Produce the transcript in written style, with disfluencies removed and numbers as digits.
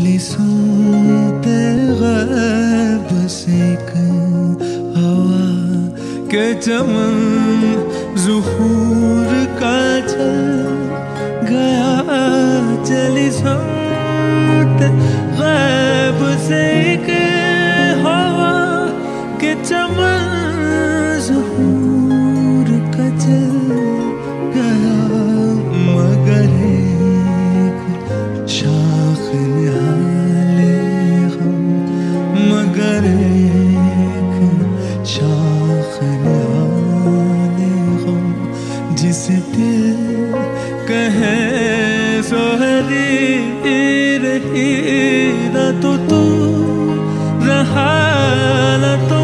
चली सुनते गैब से एक हवा के चमन ज़ुहूर का चल गया। चली सुनते गैब से एक हवा के चमन ज़ुहूर का चल गया। मगर एक शाख निहाले हम, मगर एक शाख निहाले हम, जिसे दिल कहे सोहरी रही न तो तू रहा न तो